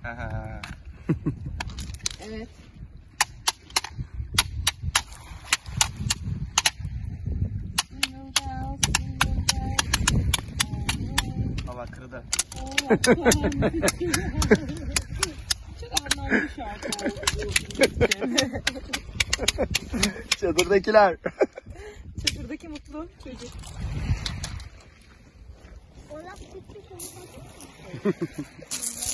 Evet. Hava kırdı. Çok anlamlı şarkı oldu. Çadırdakiler. Çadırdaki mutlu çocuk. Orası tuttu.